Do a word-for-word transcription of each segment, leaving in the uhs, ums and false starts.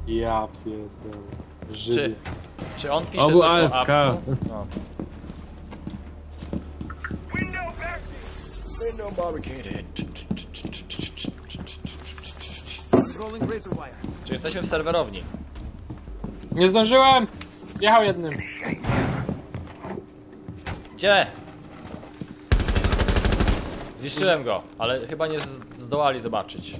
Ja pierdolę. Żywy. Czy, czy on pisze Obu coś A F o K. apku? No. Czy jesteśmy w serwerowni? Nie zdążyłem! Jechał jednym. Gdzie? Zniszczyłem go, ale chyba nie z- zdołali zobaczyć.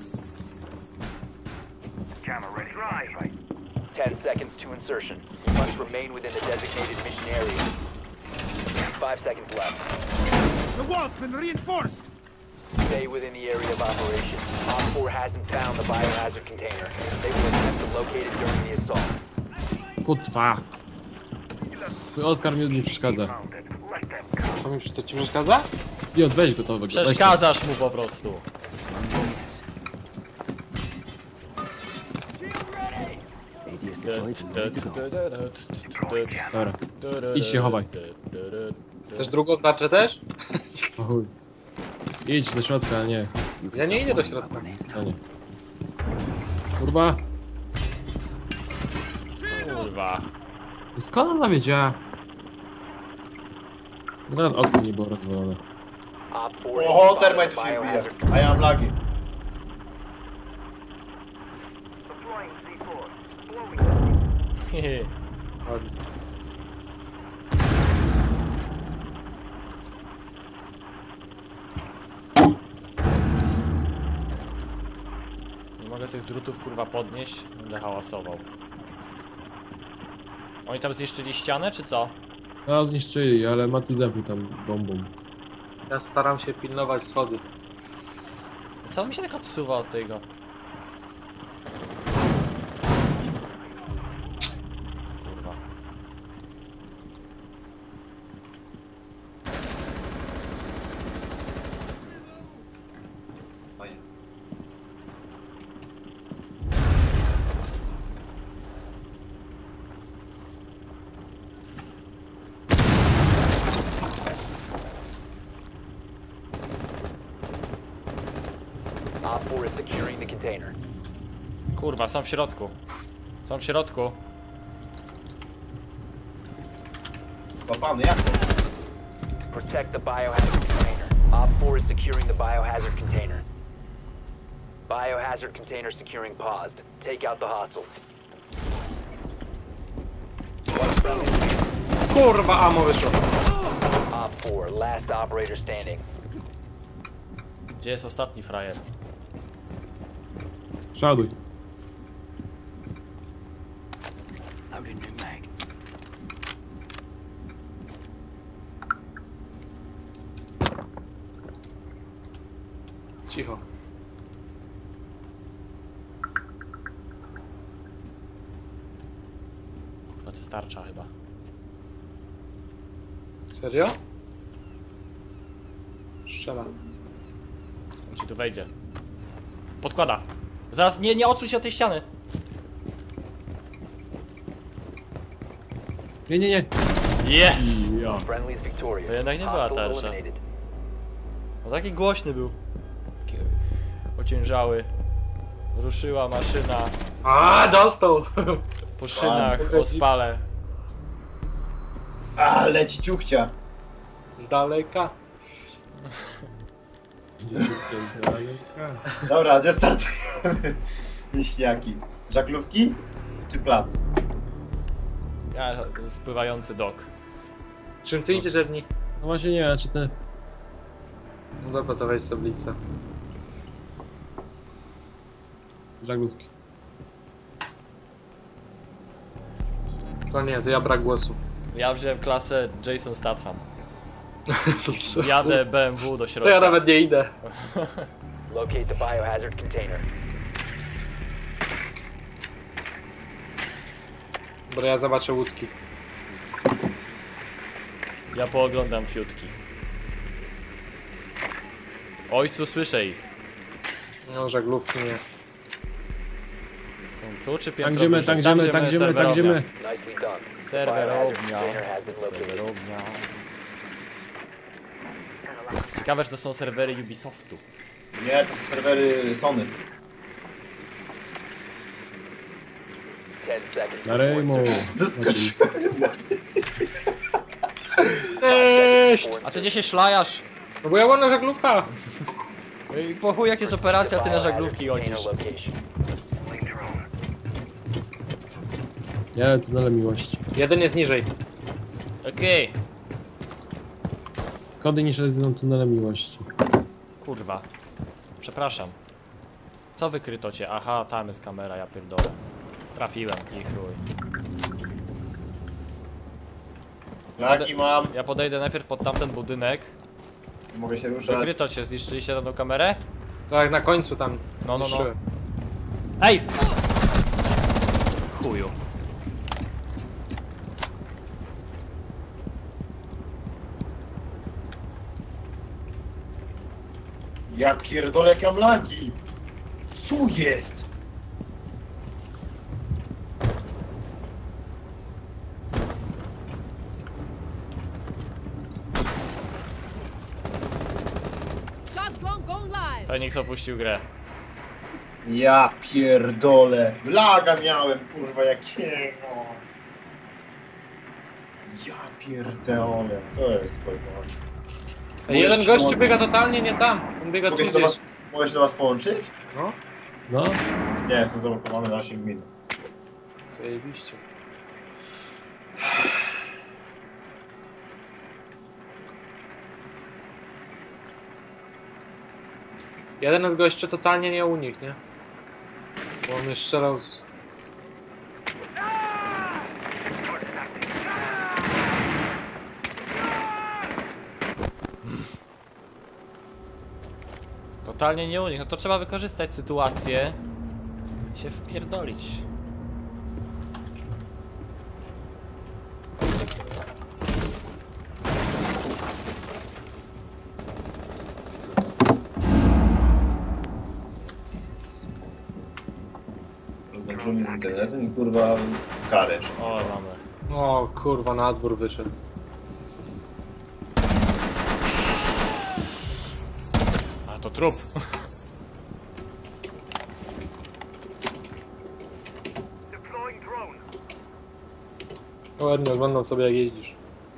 Ten seconds to insertion. You must remain within the designated mission area. Five seconds left. The wall's been reinforced! Stay within the area of operation. Op four hasn't found the biohazard container. They will attempt to locate it during the assault. Kutwa. Twój Oskar mi nie przeszkadza. To mi to ci przeszkadza? I odweź gotowego. Przeszkadzasz mu po prostu. Dobra. Idź się chowaj. Też drugą tarczę też? O chuj. Idź do środka, ale nie. Ja nie idę do środka. A nie. Kurwa. Kurwa. Skąd ona wiedziała? Nawet okno nie było rozwalone. Op four has Oho, spotted termite the tu się wbija. biohazard A ja mam lagi. Nie mogę tych drutów kurwa podnieść, będę hałasował. Oni tam zniszczyli ścianę, czy co? No zniszczyli, ale Mati zabił tam bombą. Ja staram się pilnować schody. Co mi się tak odsuwa od tego? Kurwa. Fajnie. Op four is securing the container. Kurwa, są w środku. Są w środku. Łapany, jak? Protect the biohazard container. Op four is securing the biohazard container. Biohazard container securing paused. Take out the hostiles. Kurwa, amo wyszło. Op four, last operator standing. Gdzie jest ostatni frajer? Szaduj. Cicho. Kurwa, to starcza chyba. Serio? Strzela. On ci tu wejdzie. Podkłada. Zaraz, nie, nie odsuń się od tej ściany. Nie, nie, nie. Yes! Ja. Friendly is victorious. To jednak nie była Hostile tarcza. eliminated. On taki głośny był. Taki ociężały. Ruszyła maszyna A, dostał! po szynach, Wow. ospale. A, leci ciuchcia. Z daleka. Dobra, gdzie startujemy? Wieśniaki. Żaglówki? Czy plac? Ja, spływający dok. Czym ty idziesz, Erni? No właśnie nie wiem, czy ten... No dobra, to weź soblicę. Żaglówki. To nie, to ja brak głosu. Ja wziąłem klasę Jason Statham. To co? Jadę B M W do To środka. ja nawet nie idę. Locate the biohazard container. Dobra, ja zobaczę łódki. Ja pooglądam fiutki. Ojcu, słyszę ich. No, żaglówki nie. Są tu czy Tak piętro gdziemy, wyżej? tak gdziemy, tak gdziemy, tak gdziemy. Nicely done. The Serwerownia. biohazard container has been located. Serwerownia. Ciekawe, że to są serwery Ubisoftu. Nie, to są serwery Sony. ten seconds. Na Rejmu. Wyskoczyłem. Cześć! A ty gdzie się szlajasz? No bo ja mam na żaglówka. I po chuj jak jest operacja, ty na żaglówki Container chodzisz. location. Ja tunele miłości. Jeden jest niżej. Okej. Kody niż rezydą tunele miłości. Kurwa. Przepraszam. Co wykryto cię? Aha, tam jest kamera, ja pierdolę. Trafiłem i chuj. Lagi mam. Ja podejdę najpierw pod tamten budynek. Mogę się ruszać. Wykryto cię, zniszczyliście tam tą kamerę? Tak, na końcu tam. No, no, no. zniszczyłem. Ej! Chuju. Ja pierdolę, jak mam lagi. Co jest? Shot drone going live. Fenix opuścił grę. Ja pierdolę. Laga miałem, kurwa, jakiego. Ja pierdolę. To jest pojebane. Ej, jeden Mówisz, gościu mogę- biega totalnie nie tam. On biega tu Mogę się do gdzieś. was, mogę się do was połączyć? No, No, Nie, jestem zablokowany na osiem minut. zajebiście. Jeden z gości totalnie nie unikł, nie? Bo on mnie strzelał z... Totalnie nie unik. No to trzeba wykorzystać sytuację. I się wpierdolić. Rozłączył mnie z internetem i kurwa karę. O, mamy. O kurwa, na dwór wyszedł. A to trup. O, ładnie oglądam sobie jak jeździsz.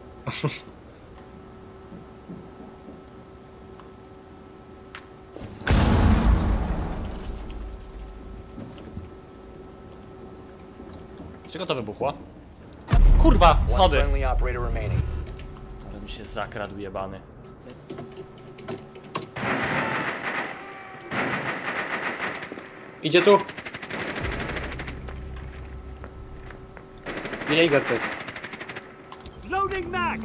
Czego to wybuchło? Kurwa, One schody! friendly operator remaining. Ale mi się zakradł jebany. Idzie tu. Jäger to jest. Loading mag!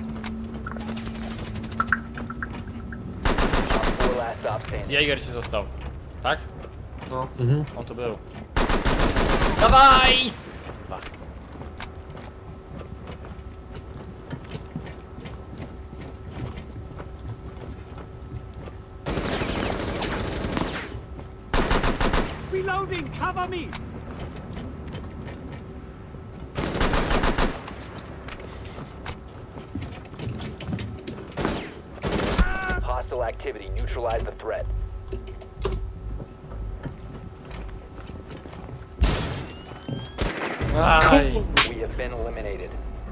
Op four last stop standing. Jäger ci został. Tak? No. mhm. On tu był. Dawaj! Dwa. Reloading! Cover me! Hostile activity. Neutralize the threat. Aj! We have been eliminated.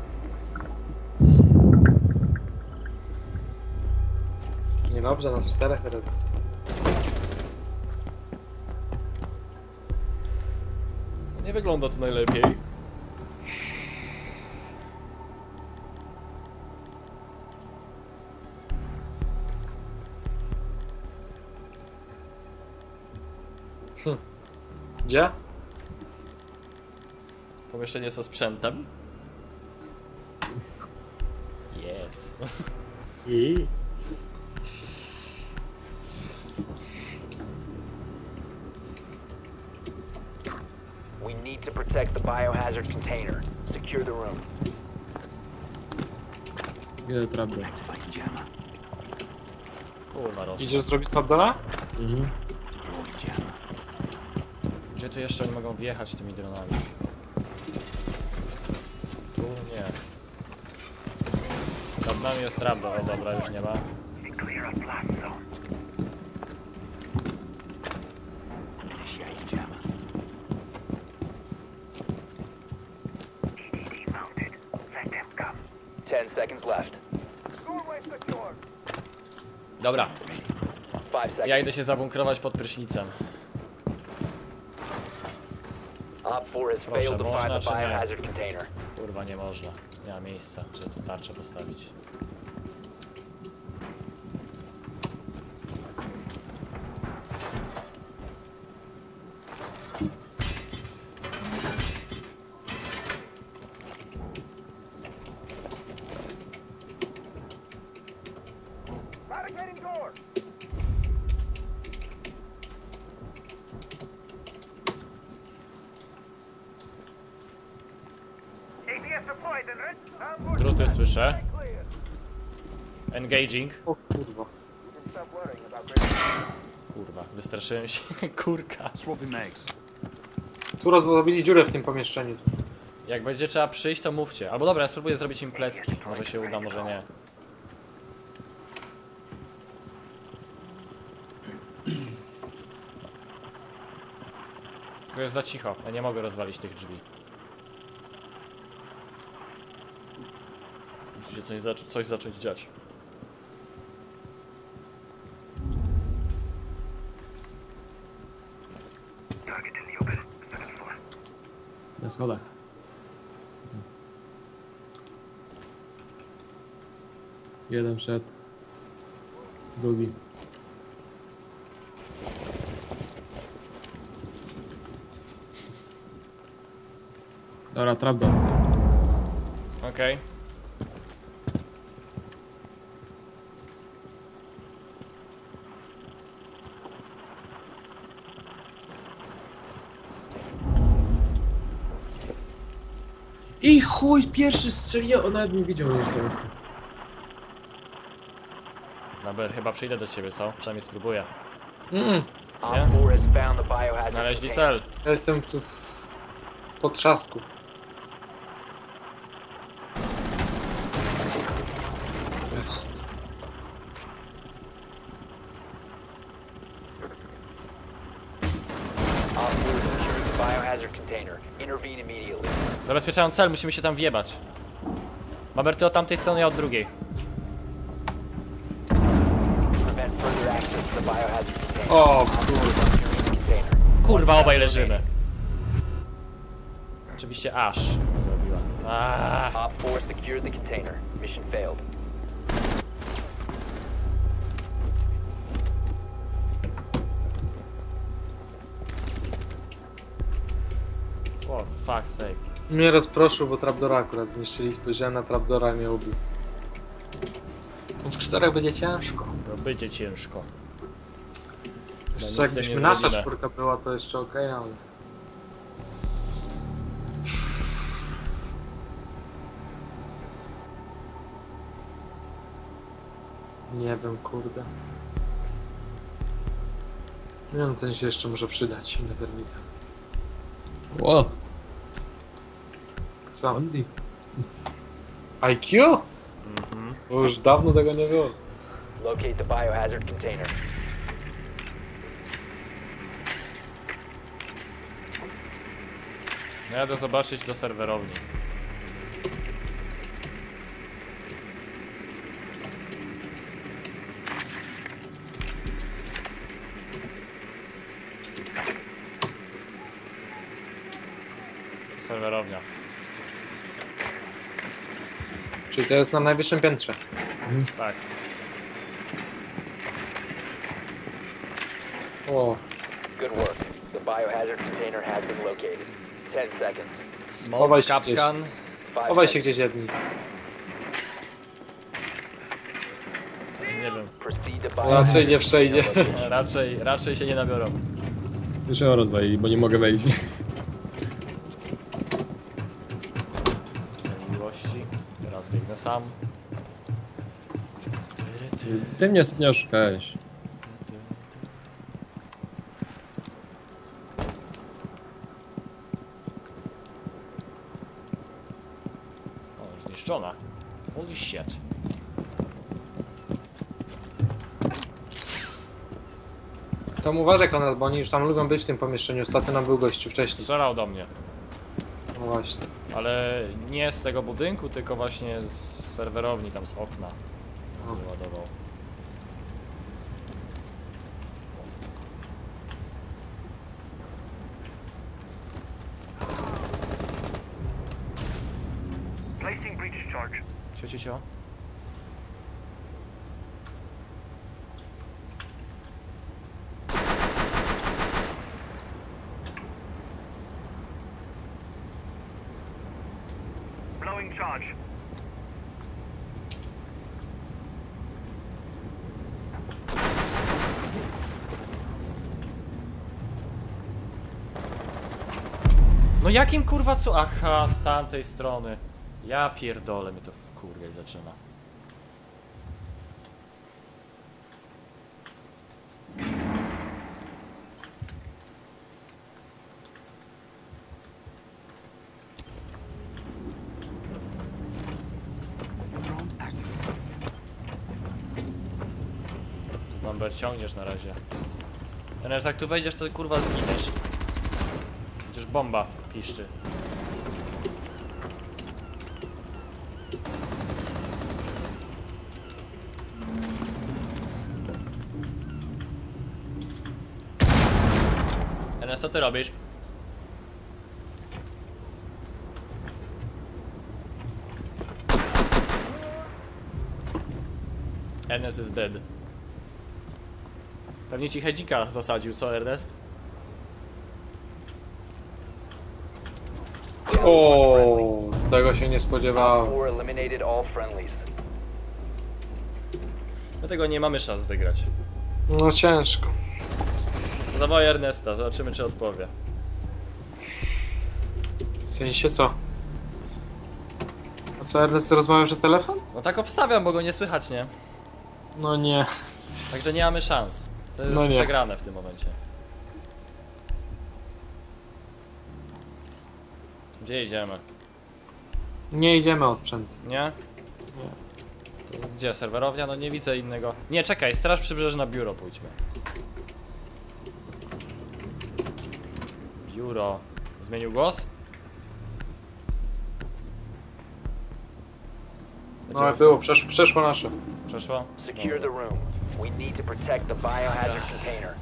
Niedobrze, nas czterech teraz jest. Nie wygląda to najlepiej. Gdzie? Pomieszczenie ze sprzętem. Yes. I We need to protect the biohazard container. Secure the room. ile trapy. Kurwa, roz. Idziesz zrobić stopdona? Mhm. Gdzie tu jeszcze oni mogą wjechać tymi dronami? Tu nie. Nad nami jest trapda, o dobra, już nie ma. Ten seconds left. Dobra, Five seconds. ja idę się zabunkrować pod prysznicem. Op four has Proszę, failed to można find the czy nie? biohazard container. Kurwa, nie można. Nie ma miejsca, żeby tu tarczę postawić. Druty słyszę. Engaging. O kurwa. Kurwa, wystraszyłem się. Kurka. Swapping mags. Tu rozrobili dziurę w tym pomieszczeniu. Jak będzie trzeba przyjść, to mówcie. Albo dobra, ja spróbuję zrobić im plecki. Może się uda, może nie. To jest za cicho. Ja nie mogę rozwalić tych drzwi. Musi się coś, zac coś zacząć dziać. Na schodach. Jeden przed. Drugi. Dobra, trapdoor. Okej. I chuj, pierwszy strzeliłem, on nawet nie widział mnie, że to jest. Naber, chyba przyjdę do ciebie, co? Przynajmniej spróbuję. Mm, Op Yeah. four has found the biohazard Znaleźli container. cel. ja jestem tu po trzasku. Jest. Op four is securing the biohazard container. Intervene immediately. Zabezpieczają cel, musimy się tam wjebać. Maber, ty od tamtej strony, ja od drugiej. Prevent further access to the biohazard container. O Op four is securing the container. Kurwa, One obaj friendly leżymy. remaining. Oczywiście aż zrobiła. Aaaa. Op four secured the container. Mission failed. For fuck's sake. Mnie rozproszył, bo trapdora akurat zniszczyli. Spojrzałem na trapdora i mnie ubił. W czterech będzie ciężko. To będzie ciężko. Jeszcze nic z tym jakbyśmy nie nasza zrobimy. czwórka była, to jeszcze okej, ale... Nie wiem, kurde. Nie wiem, ten się jeszcze może przydać, Nevermita. Ło, Co? Andy. I Q? Mhm. Bo już dawno tego nie było. Locate the biohazard container. Jadę zobaczyć do serwerowni. Serwerownia. Czyli to jest na najwyższym piętrze. Tak. O, Good work. The biohazard container has been located. Ten seconds. Chowaj Smoke, się kapkan. Five chowaj się seconds. gdzieś jedni. Nie wiem. Proceed to biohazard Raczej nie przejdzie. container. Raczej, raczej się nie nabiorą. Już ją rozwalili, bo nie mogę wejść. Miłości. Teraz biegnę sam. Ty mnie ostatnio oszukałeś. O, zniszczona. Holy shit. To uważaj, Konrad, bo oni już tam lubią być w tym pomieszczeniu. Ostatnio nam był gościu wcześniej. Strzelał do mnie. No właśnie. Ale nie z tego budynku, tylko właśnie z serwerowni, tam z okna O. wyładował. Placing breach charge. Cio, cio, cio. Blowing charge. No jakim kurwa co? Aha, z tamtej strony. Ja pierdolę, mnie to wkurwiać zaczyna. Number ciągniesz na razie. Enes, jak tu wejdziesz, to kurwa zginiesz. Przecież bomba piszczy. Enes, co ty robisz? Enes is dead. Pewnie ci hedzika zasadził, co Ernest? O, tego się nie Op spodziewałem. four eliminated all friendlies. Dlatego nie mamy szans wygrać. No ciężko. Zawołaj Ernesta, zobaczymy czy odpowie. W sensie co? A co, Ernest rozmawia przez telefon? No tak obstawiam, bo go nie słychać, nie? No nie. Także nie mamy szans. To jest No nie. przegrane w tym momencie. Gdzie idziemy? Nie idziemy o sprzęt. Nie? To gdzie? Serwerownia? No nie widzę innego. Nie, czekaj, Straż Przybrzeżna biuro pójdźmy. Biuro. Zmienił głos? No ale było, przesz przeszło nasze. Przeszło? Secure the room. We need to protect the biohazard container.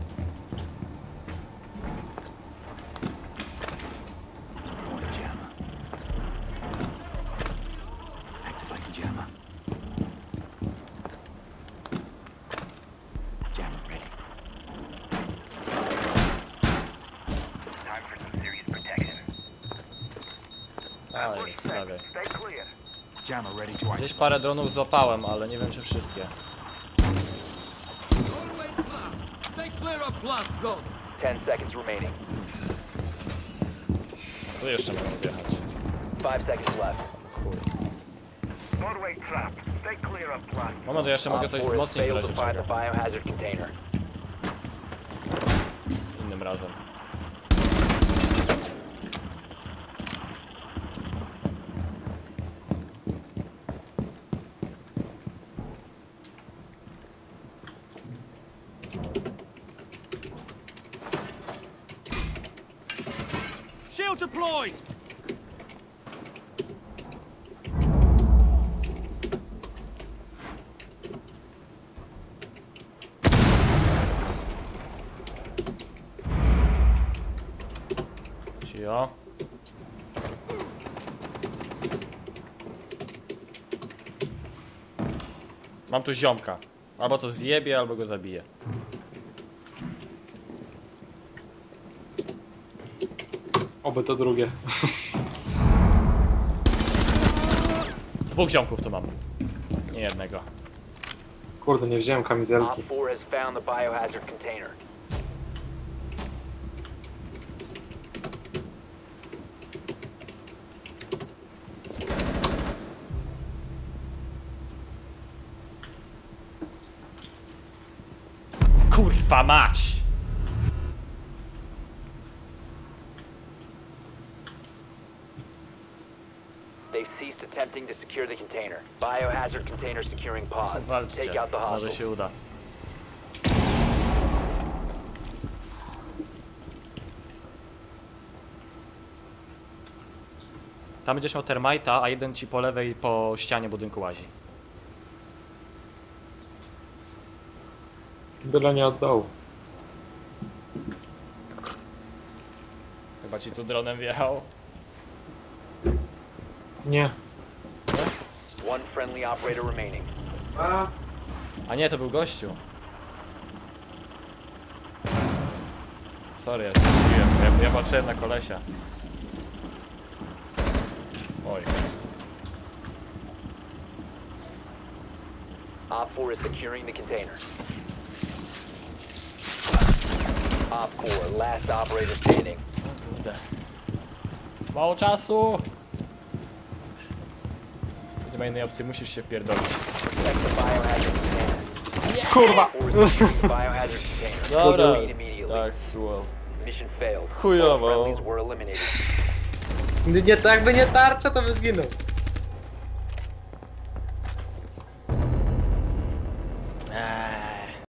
Time for some serious protection. Ale stawiaj. Stay clear. Jammer ready to Gdzieś parę dronów złapałem, ale nie wiem czy wszystkie. Ten seconds remaining. Tu jeszcze mogę wjechać. Five seconds left. Chuj. Doorway trap. Stay clear of blast. Moment, to jeszcze mogę Op coś four has wzmocnić w failed razie to find the czego. biohazard container. Innym razem. Shield deployed. Cio. Mam tu ziomka. Albo to zjebie, albo go zabije. Oby to drugie. Dwóch ziomków tu mam. Nie jednego. Kurde, nie wziąłem kamizelki. Op four has found the biohazard container. Kurwa mać! They've ceased attempting to secure the container. Biohazard container securing pod. Walczcie, Take out the może hostile. się uda. Tam będziesz miał termita, a jeden ci po lewej po ścianie budynku łazi. Byle nie od dołu. Chyba ci tu dronem wjechał. Nie. One friendly operator remaining. A, A nie, to był gościu. Sorry, ja się zdziwiłem. Ja, ja patrzyłem na kolesia. Oj. Op four is securing the container. Op four, last operator standing. O kurde. Mało czasu! Nie ma innej opcji, musisz się wpierdolić. Protect the biohazard container. Kurwa! Op four is securing the biohazard container. Dobra. Proceed immediately. Tak, było. Mission failed. Chujowo. All friendlies were eliminated. Nie, to jakby nie tarcza, to by zginął.